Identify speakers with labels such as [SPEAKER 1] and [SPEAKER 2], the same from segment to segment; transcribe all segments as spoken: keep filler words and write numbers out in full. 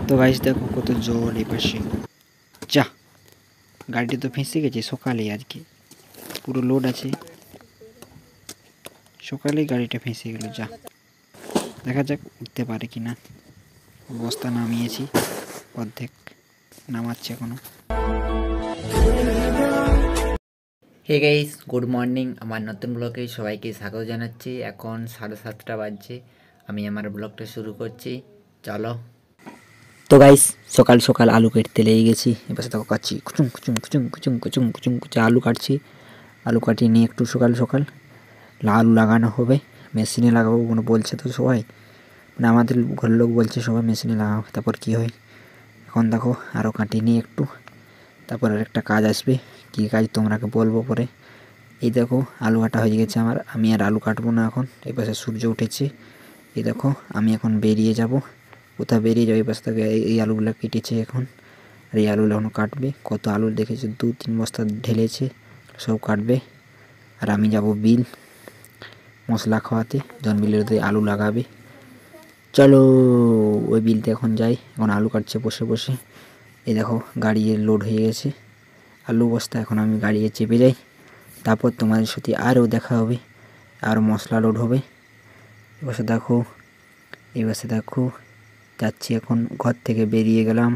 [SPEAKER 1] তো গাইস দেখো কত জল এই পাশে। যা গাড়িটি তো ফেঁসে গেছে সকালেই, আজকে পুরো লোড আছে, সকালেই গাড়িটা ফেঁসে গেল। যা দেখা যাক উঠতে পারে কি না। বস্তা নামিয়েছি, অর্ধেক নামাচ্ছে এখনো।
[SPEAKER 2] Hey guys, good morning. আমার নতুন ব্লগে সবাইকে স্বাগত জানাচ্ছি। এখন সাড়ে সাতটা বাজছে, আমি আমার ব্লগটা শুরু করছি, চলো।
[SPEAKER 1] তো গাইস সকাল সকাল আলু কাটতে লেগে গেছি। এবার দেখো কাটছি, কুচুং কুচুং কুচুং কুচুং কুচুং কুচুং কুচুং আলু কাটছি। আলু কাটিয়ে নিয়ে একটু সকাল সকাল আলু লাগানো হবে, মেশিনে লাগাবো কোনো বলছে তো সবাই, মানে আমাদের ঘরের লোক বলছে সবাই মেশিনে লাগাও, তারপর কি হয়। এখন দেখো আরও কাটিয়ে নিয়ে একটু, তারপর আর একটা কাজ আসবে, কী কাজ তোমরাকে বলবো পরে। এই দেখো আলু কাটা হয়ে গেছে আমার, আমি আর আলু কাটবো না এখন। এই পাশে সূর্য উঠেছে, এই দেখো আমি এখন বেরিয়ে যাব। কোথাও বেরিয়ে যাবে, এই পাশ থেকে এই আলুগুলো কেটেছে এখন, আর এই আলুগুলো এখন কাটবে। কত আলু দেখেছে, দু তিন বস্তা ঢেলেছে, সব কাটবে। আর আমি যাব বিল মশলা খাওয়াতে, জন বিলের আলু লাগাবে। চলো ওই বিলতে এখন যাই, এখন আলু কাটছে বসে বসে। এই দেখো গাড়ি লোড হয়ে গেছে আলু বস্তা, এখন আমি গাড়িতে চেপে যাই, তারপর তোমাদের সাথে আরও দেখা হবে, আর মশলা লোড হবে। এবার দেখো এবার দেখো যাচ্ছি এখন, ঘর থেকে বেরিয়ে গেলাম।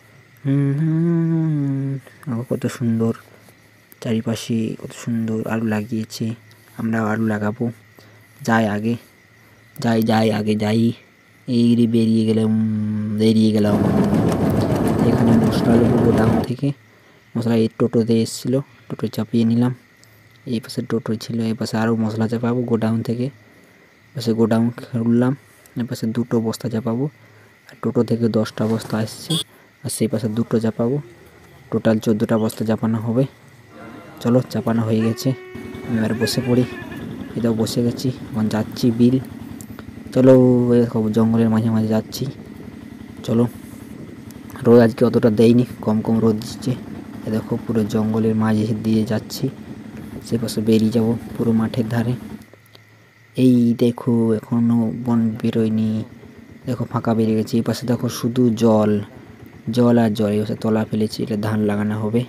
[SPEAKER 1] হুম কত সুন্দর চারিপাশে, কত সুন্দর আলু লাগিয়েছে, আমরা আলু লাগাবো। যাই আগে যাই যাই আগে যাই এই রে বেরিয়ে গেলাম বেরিয়ে গেলাম এখানে মশলা নেবো গোডাউন থেকে। মশলা এই টোটোতে এসেছিলো, টোটো চাপিয়ে নিলাম। এই পাশে টোটো ছিল, এই পাশে আরও মশলা চাপাবো গোডাউন থেকে। পাশে গোডাউন খুললাম, এই পাশে দুটো বস্তা চাপাবো, আর টোটো থেকে দশটা বস্তা আসছে, আর সেই পাশে দুটো চাপাবো, টোটাল চোদ্দোটা বস্তা চাপানো হবে। চলো চাপানো হয়ে গেছে, এবার বসে পড়ি। এটাও বসে গেছি, এখন যাচ্ছি বিল। চলো জঙ্গলের মাঝে মাঝে যাচ্ছি, চলো। রোদ আজকে অতটা দেয়নি, কম কম রোদ দিচ্ছে। এ দেখো পুরো জঙ্গলের মাঝে দিয়ে যাচ্ছি, সে পাশে বেরিয়ে যাব পুরো মাঠের ধারে। এই দেখো এখনও বন বেরোয়নি, দেখো ফাঁকা বেরিয়ে গেছে। এই পাশে দেখো শুধু জল জল আর জল, এই পাশে তলা ফেলেছি, এটা ধান লাগানো হবে।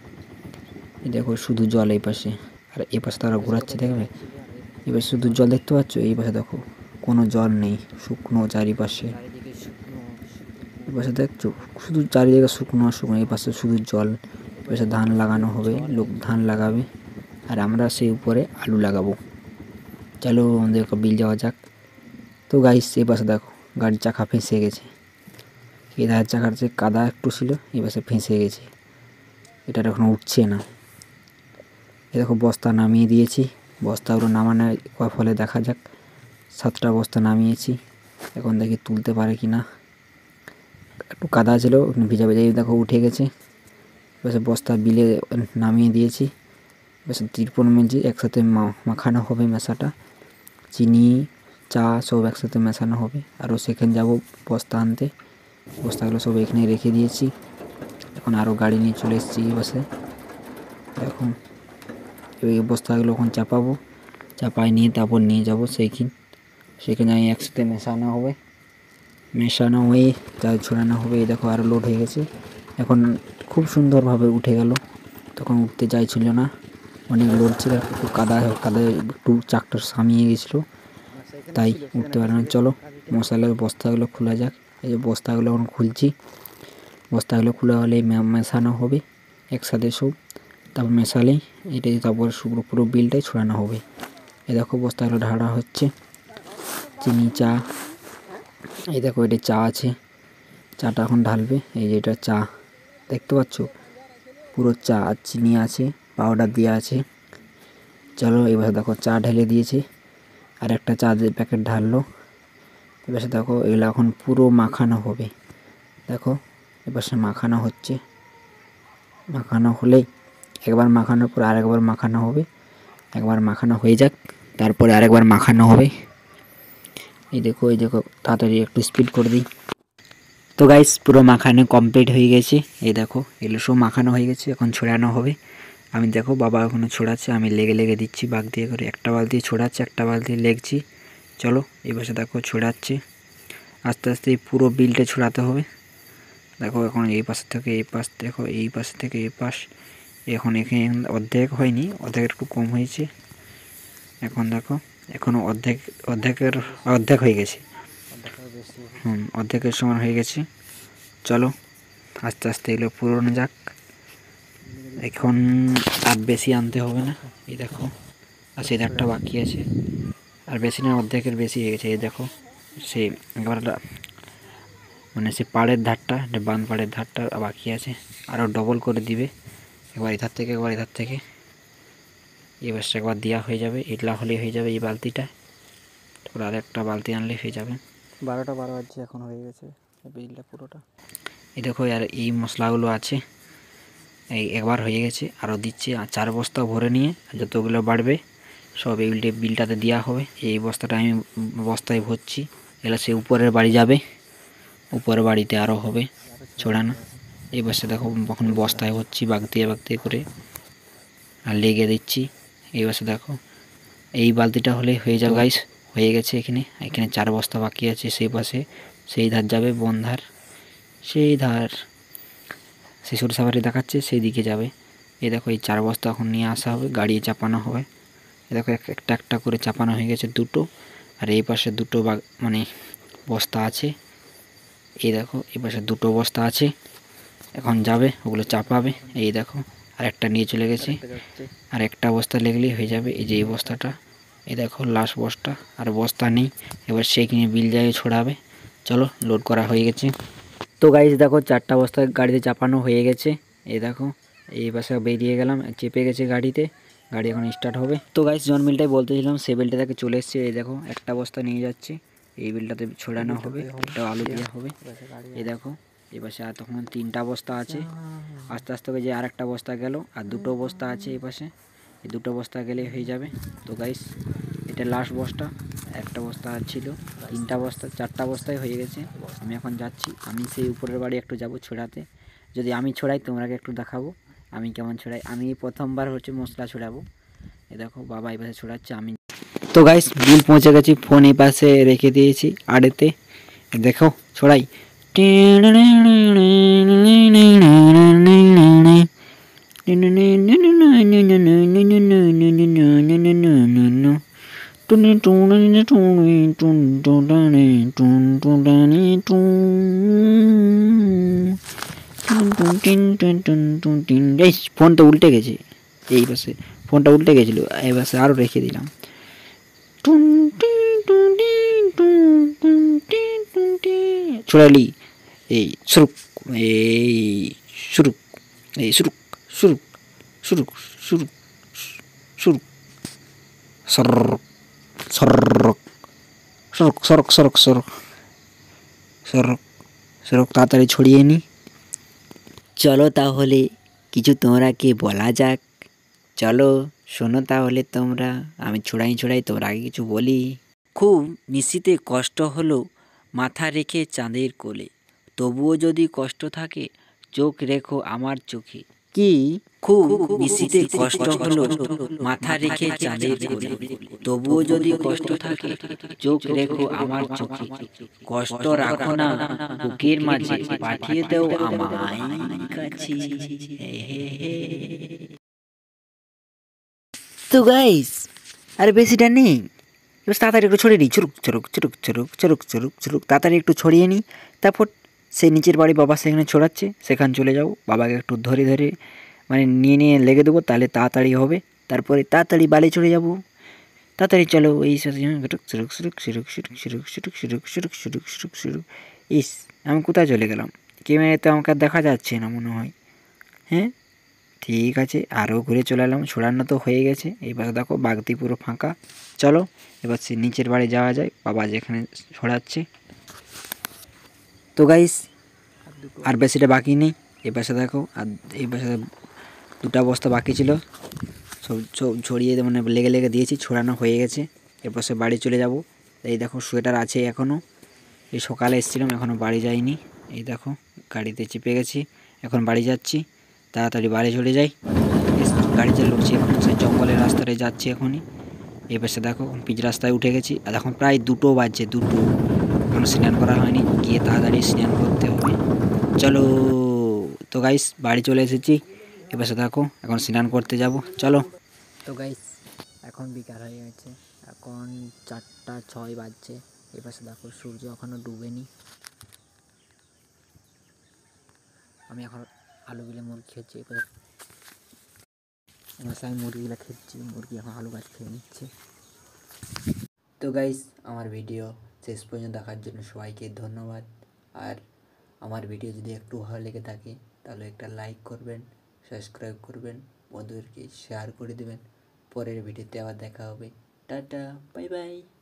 [SPEAKER 1] এই দেখো শুধু জল এই পাশে, আর এই পাশে তারা ঘোরাচ্ছে, দেখবে এবার শুধু জল দেখতে পাচ্ছ। এই পাশে দেখো কোনো জল নেই, শুকনো চারিপাশে। এই পাশে দেখছো শুধু চারিদিকে শুকনো শুকনো, এই পাশে শুধু জল। এই পাশে ধান লাগানো হবে, লোক ধান লাগাবে, আর আমরা সেই উপরে আলু লাগাবো। চলো আমাদের বিল যাওয়া যাক। তো গাইস এই পাশে দেখো গাড়ির চাকা ফেঁসে গেছে, এই ধারের চাকার যে কাদা একটু ছিল, এই পাশে ফেঁসে গেছে, এটা এখন উঠছে না। এই দেখো বস্তা নামিয়ে দিয়েছি, বস্তাগুলো নামানোর ফলে দেখা যাক। সাতটা বস্তা নামিয়েছি, এখন দেখি তুলতে পারে কি না। একটু কাদা ছিল ভিজা ভিজা, দেখো উঠে গেছে। এবার বস্তা বিলে নামিয়ে দিয়েছি, এবার তিরপল মেঝে একসাথে মাখানো হবে, মেশাটা চিনি চা সব একসাথে মেশানো হবে। আরও সেখানে যাব বস্তা আনতে, বস্তাগুলো সব এখানে রেখে দিয়েছি। এখন আরও গাড়ি নিয়ে চলে এসেছি এই বাসে। এখন এই বস্তাগুলো এখন চাপাবো, চাপাই নিয়ে তারপর নিয়ে যাব সেইখানে, সেখানে আমি একসাথে মেশানো হবে, মেশানো হয়ে তাই ছড়ানো হবে। এই দেখো আরও লোড হয়ে গেছে, এখন খুব সুন্দরভাবে উঠে গেল। তখন উঠতে চাইছিল না, অনেক লোড ছিল, একটু কাদা কাদায় একটু চাকটা সামিয়ে গেছিলো, তাই উঠতে পারে না। চলো মশলার বস্তাগুলো খোলা যাক। এই যে বস্তাগুলো এখন খুলছি, বস্তাগুলো খোলা হলে মেশানো হবে একসাথে সব, তারপর মেশালেই এটাই তারপর শুকনো পুরো বিলটাই ছড়ানো হবে। এই দেখো বস্তাগুলো ঢালা হচ্ছে, চিনি চা, এই দেখো এটা চা আছে, চাটা এখন ঢালবে। এই যে এটা চা দেখতে পাচ্ছ, পুরো চা আর চিনি আছে, পাউডার দেওয়া আছে। চলো এবার দেখো চা ঢেলে দিয়েছে, আর একটা চা প্যাকেট ঢাললো। এবার দেখো এগুলো এখন পুরো মাখানো হবে, দেখো এবার সে মাখানো হচ্ছে। মাখানো হলেই একবার মাখানোর পর আরেকবার মাখানো হবে, একবার মাখানো হয়ে যাক তারপরে আরেকবার মাখানো হবে। এই দেখো এই দেখো তাড়াতাড়ি একটু স্পিড করে দিই। তো গাইস পুরো মাখানো কমপ্লিট হয়ে গেছে, এই দেখো এগুলো সব মাখানো হয়ে গেছে, এখন ছড়ানো হবে। আমি দেখো বাবা এখনও ছড়াচ্ছে, আমি লেগে লেগে দিচ্ছি বাগ দিয়ে করে, একটা বালতি ছড়াচ্ছে একটা বালতি লেগছি। চলো এই পাশে দেখো ছড়াচ্ছে, আস্তে আস্তে পুরো বিলটা ছড়াতে হবে, দেখো এখন এই পাশ থেকে এই পাশ, দেখো এই পাশ থেকে এই পাশ, এখন এখানে অর্ধেক হয়নি, অর্ধেক একটু কম হয়েছে। এখন দেখো এখনও অর্ধেক অর্ধেকের অর্ধেক হয়ে গেছে, হুম অর্ধেকের সমান হয়ে গেছে। চলো আস্তে আস্তে এগুলো পুরোনো যাক। এখন আর বেশি আনতে হবে না। এই দেখো আর সেই ধারটা বাকি আছে, আর বেশি না, অর্ধেকের বেশি হয়ে গেছে। এই দেখো সে এবার মানে সে পাড়ের ধারটা, বান পাড়ের ধারটা বাকি আছে, আরও ডবল করে দিবে। একবার এধার থেকে একবার এধার থেকে, এবার সে একবার দেওয়া হয়ে যাবে। এটলা হলেই হয়ে যাবে এই বালতিটা, তারপর আর একটা বালতি আনলে হয়ে যাবে।
[SPEAKER 3] বারোটা বারো বাজছে, এখন হয়ে গেছে বিলটা পুরোটা।
[SPEAKER 1] এই দেখো আর এই মশলাগুলো আছে, এই একবার হয়ে গেছে, আরও দিচ্ছে। আর চার বস্তা ভরে নিয়ে যতগুলো বাড়বে সব এই বিলটে বিলটাতে দেওয়া হবে। এই বস্তাটা আমি বস্তায় ভরছি, এগুলো সে উপরের বাড়ি যাবে, উপরের বাড়িতে আরও হবে ছড়ানো। এই বস্তা দেখো এখন বস্তায় ভরছি বাগতিয়ে বাগতিয়ে করে, আর লেগে দিচ্ছি। এই বস্তা দেখো এই বালতিটা হলে হয়ে যাবে গাইস, হয়ে গেছে। এখানে এখানে চার বস্তা বাকি আছে, সেই পাশে সেই ধার যাবে বন্ধার, সেই ধার সেই সরষা বাড়ি দেখাচ্ছে সেই দিকে যাবে। এই দেখো এই চার বস্তা এখন নিয়ে আসা হবে, গাড়ি চাপানো হবে। এই দেখো একটা একটা করে চাপানো হয়ে গেছে দুটো, আর এই পাশে দুটো মানে বস্তা আছে। এই দেখো এই পাশে দুটো বস্তা আছে, এখন যাবে ওগুলো চাপাবে। এই দেখো আর একটা নিয়ে চলে গেছে, আর একটা বস্তা লেগলেই হয়ে যাবে। এই যে এই বস্তাটা, এই দেখো লাস্ট বস্তা, আর বস্তা নেই। এবার সেইখানে বিল জায়গায় ছড়াবে। চলো লোড করা হয়ে গেছে। তো গাইস দেখো চারটা বস্তা গাড়িতে চাপানো হয়ে গেছে। এই দেখো এই পাশে বেরিয়ে গেলাম, চেপে গেছে গাড়িতে, গাড়ি এখন স্টার্ট হবে। তো গাইস জন বিলটাই বলতেছিলাম, সে বিলটা থেকে চলে এসছে। এই দেখো একটা বস্তা নিয়ে যাচ্ছে, এই বিলটাতে ছড়ানো হবে, এটা আলু দেওয়া হবে। এই দেখো এই পাশে আর তখন তিনটা বস্তা আছে, আস্তে আস্তে করে যে আর একটা বস্তা গেল, আর দুটো বস্তা আছে এই পাশে, এই দুটো বস্তা গেলে হয়ে যাবে। তো গাইস এটা লাস্ট বস্তা, একটা বস্তা ছিল, তিনটা বস্তা, চারটা বস্তায় হয়ে গেছে। আমি এখন যাচ্ছি, আমি সেই উপরের বাড়ি একটু যাব ছড়াতে। যদি আমি ছড়াই তোমরাকে একটু দেখাবো আমি কেমন ছড়াই। আমি প্রথমবার হচ্ছে মশলা ছড়াবো। এ দেখো বাবা এই পাশে ছড়াচ্ছে, আমি। তো গাইস বিল পৌঁছে গেছি, ফোন এই পাশে রেখে দিয়েছি আড়েতে। দেখো ছড়াই, ফোনটা উল্টে গেছে, এই পাশে ফোনটা উল্টে গেছিলো, এই পাশে আরও রেখে দিলাম। ছড়ালি এই শুরুক, এই শুরুক, এই শুরুক শুরুক শুরুক শুরুক শুরুক, সরক সরক সরক সরক সরক সরক সরক সরক, তাড়াতাড়ি ছড়িয়ে নি। চলো তাহলে কিছু তোমরাকে বলা যাক, চলো শোনো তাহলে তোমরা, আমি ছড়াই ছড়াই তোমরা আগে কিছু বলি। খুব নিশীতে কষ্ট হলো মাথা রেখে চাঁদের কোলে, তবুও যদি কষ্ট থাকে চোখ রেখো আমার চোখে। কি খুব নিশীতে কষ্ট হলো মাথা রেখে চাঁদের কোলে, তবুও যদি কষ্ট থাকে চোখ রেখো আমার চোখে। কষ্ট রাখো না বুকের মাঝে, পাঠিয়ে দাও আমায় কাছে। তো গাইস আরে বেশিটা নেই, এবার তাড়াতাড়ি একটু ছড়িয়ে নিই, চুরুক চুরুক চুরুক চুরুক চুরুক চুরুক চুরুক, তাড়াতাড়ি একটু ছড়িয়ে নিই। তারপর সেই নিচের বাড়ি বাবা সেখানে ছড়াচ্ছে, সেখানে চলে যাবো, বাবাকে একটু ধরে ধরে মানে নিয়ে নিয়ে লেগে দেবো, তাহলে তাড়াতাড়ি হবে। তারপরে তাড়াতাড়ি বাড়ি চলে যাবো, তাড়াতাড়ি চলো। এই সুরুক সুরুক সুরুক সুরুক সুরুক সুরুক সুরুক সুরুক সুরুক সুরুক সুরুক সুরুক। ইস আমি কোথায় চলে গেলাম, ক্যামেরাতে আমাকে আর দেখা যাচ্ছে না মনে হয়। হ্যাঁ ঠিক আছে, আরও ঘুরে চলে এলাম, ছড়ানো তো হয়ে গেছে। এবার দেখো বাগদি পুরো ফাঁকা। চলো এবার সে নিচের বাড়ি যাওয়া যায়, বাবা যেখানে ছড়াচ্ছে। তো গাইস আর বেশিটা বাকি নেই, এ পাশে দেখো, আর এই পাশে দুটা বস্তা বাকি ছিল, সব সব ছড়িয়ে মানে লেগে লেগে দিয়েছি, ছড়ানো হয়ে গেছে। এর পাশে বাড়ি চলে যাব। এই দেখো সোয়েটার আছে এখনও, এই সকালে এসেছিলাম এখনও বাড়ি যাইনি। এই দেখো গাড়িতে চেপে গেছি, এখন বাড়ি যাচ্ছি, তাড়াতাড়ি বাড়ি চলে যাই। গাড়ি চালাচ্ছি এখন, সেই জঙ্গলের রাস্তাতে যাচ্ছি এখনই। এই পাশে দেখো পিচ রাস্তায় উঠে গেছি, আর এখন প্রায় দুটো বাজছে, দুটো এখনো স্নান করা হয়নি, গিয়ে তাড়াতাড়ি স্নান করতে হবে। চলো। তো গাইস বাড়ি চলে এসেছি, এবার সাথে দেখো এখন স্নান করতে যাব, চলো। তো গাইস এখন বিকাল হয়ে গেছে, এখন চারটা ছয় বাজছে। এবার দেখো সূর্য এখনও ডুবেনি। আমি এখন আলু গিলে মুরগি খেয়েছি, এবার এবার আমি মুরগিগুলো খেয়েছি, মুরগি এখন আলু গাছ খেয়ে নিচ্ছে। তো গাইস আমার ভিডিও শেষ পর্যন্ত দেখার জন্য সবাইকে ধন্যবাদ। আর আমার ভিডিও যদি একটু ভালো লেগে থাকে তাহলে একটা লাইক করবেন, সাবস্ক্রাইব করবেন, বন্ধুদেরকে শেয়ার করে দেবেন। পরের ভিডিওতে আবার দেখা হবে। টাটা, বাই বাই।